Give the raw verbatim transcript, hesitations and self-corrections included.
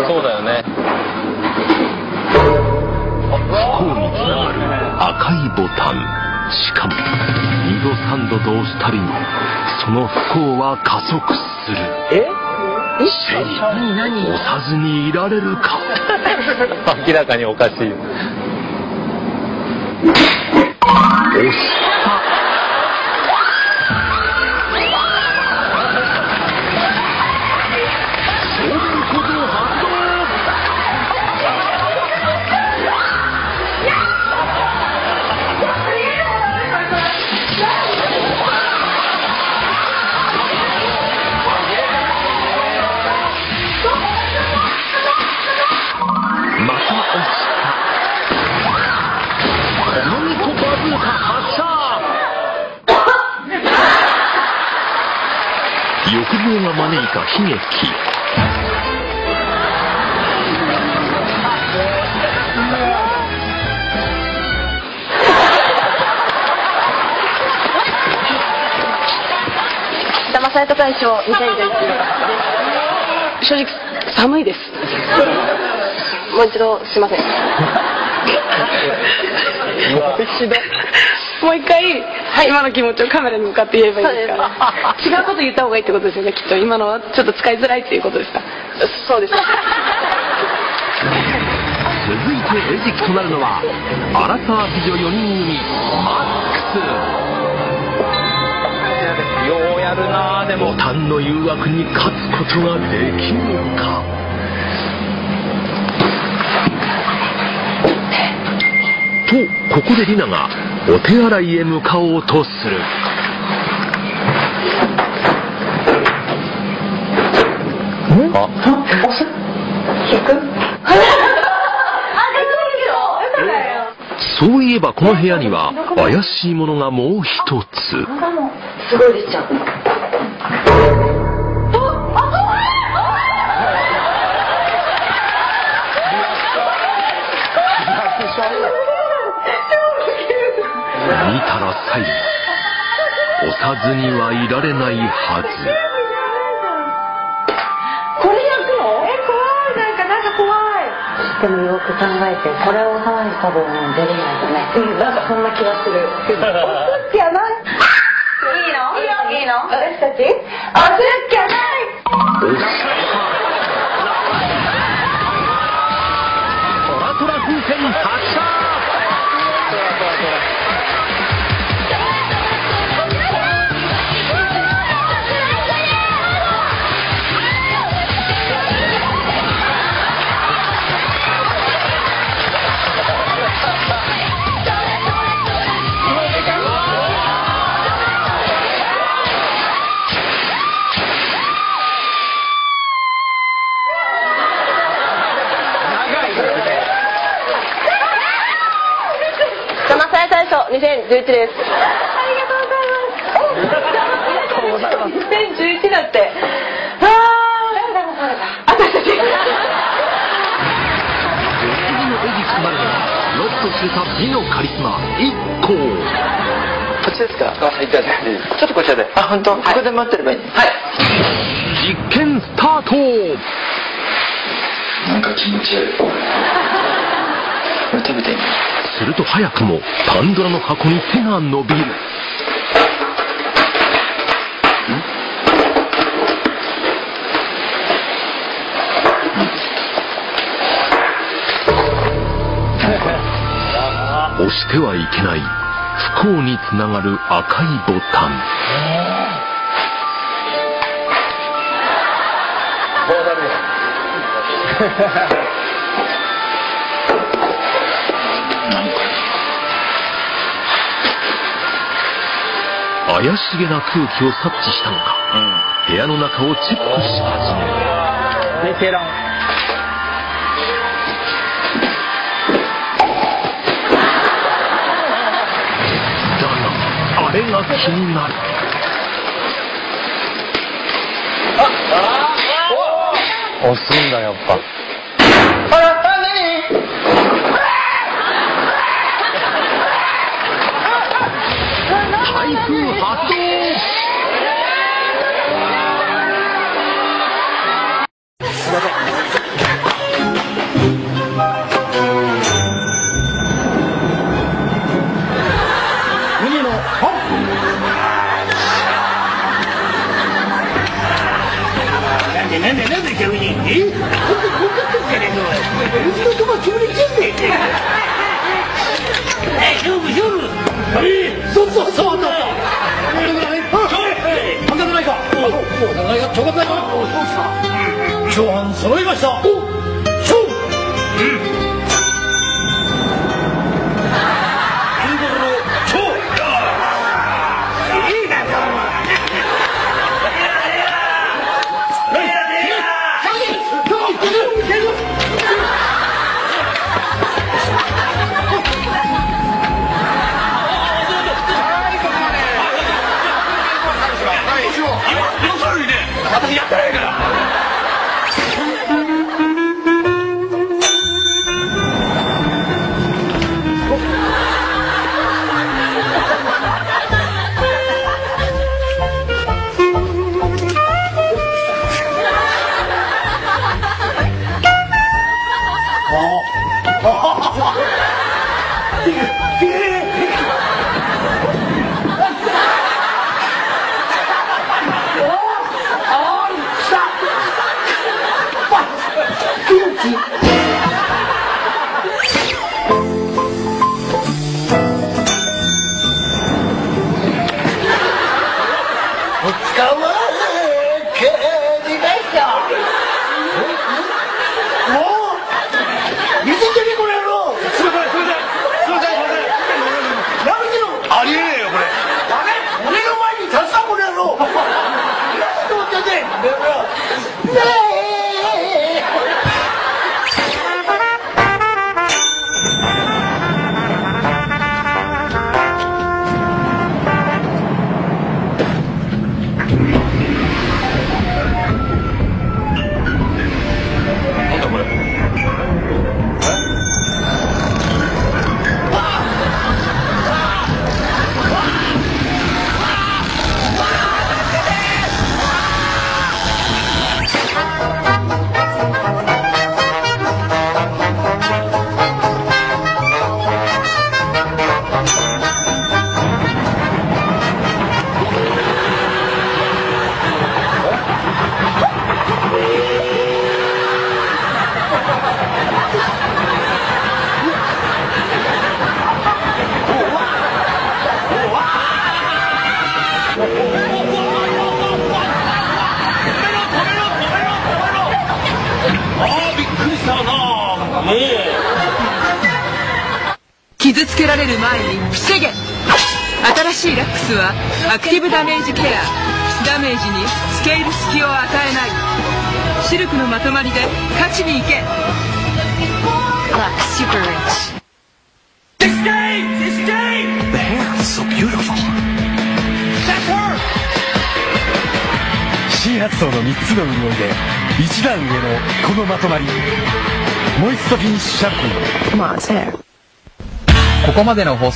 そうだよね。 不幸につながる赤いボタン。しかもにどさんどと押すたびにその不幸は加速する。 え？ シェリー、押さずにいられるか。 明らかにおかしい。押した。欲望が招いた悲劇。 騙された大賞にせんじゅういち。正直寒いです。もう一度すいません。 もう一度。 もう一回、はい、今の気持ちをカメラに向かって言えばいいですか。違うこと言った方がいいってことですよね、きっと。今のはちょっと使いづらいっていうことですか。そうです。 続いて餌食となるのはアラサー美女よにん組マックス。 ようやるな。でもボタンの誘惑に勝つことができるのか。とここでリナがお手洗いへ向かおうとする。 あ、 引く？ そういえばこの部屋には怪しいものがもう一つ。 すごい出ちゃう。 見たら最後押さずにはいられないはず。 これ焼くの？え、怖い。なんかなんか怖い。でもよく考えて、これを押さないと多分出れないとね。うん、なんかそんな気がする。押すっきゃない。いいの？いいの？私たち？押すっきゃない。 トラトラ風船発射。 騙され大賞にせんじゅういちです。ありがとうございます。にせんじゅういちだって。ああ、誰騙された？私たち。 次の餌食となるのはロッとするた美のカリスマいっこ。 こっちですか？あ、いただいて。ちょっとこちらで。あ、本当？ここで待ってればいい。はい。 実験スタート。 なんか気持ち悪い。これ食べてみる。 すると早くもパンドラの箱に手が伸びる。押してはいけない不幸につながる赤いボタン。 こうなるよ。 怪しげな空気を察知したのか、うん、部屋の中をチェックし始める。 ベテラン。 だがあれが気になる。 押すんだやっぱ。あら、あ、何？ 台風発動。 すいません。 そうそうそうそう。長半揃いました。勝負。私やってないから。 傷つけられる前に防げ。新しいラックスはアクティブダメージケア。ダメージに付け入る隙を与えない。シルクのまとまりで勝ちに行け。ラックスシューパーリッチ。 Escape! Escape! The hair is so beautiful. That's her! 新発想のみっつの潤いで一段上のこのまとまり。モイストフィニッシュシャンプー。 Come on, it's hair. ここまでの放送